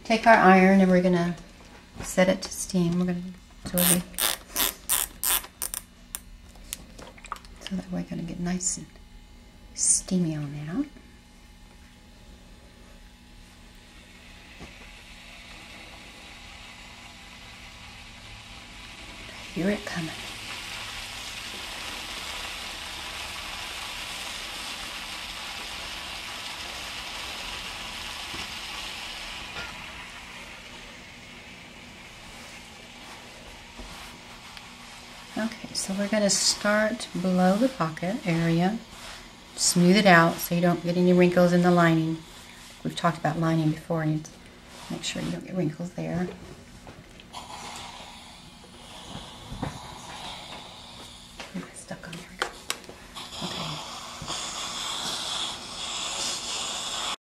take our iron and we're going to set it to steam. We're going to so that we're going to get nice and steamy on that. I hear it coming. Okay, so we're going to start below the pocket area, smooth it out so you don't get any wrinkles in the lining. We've talked about lining before, and make sure you don't get wrinkles there.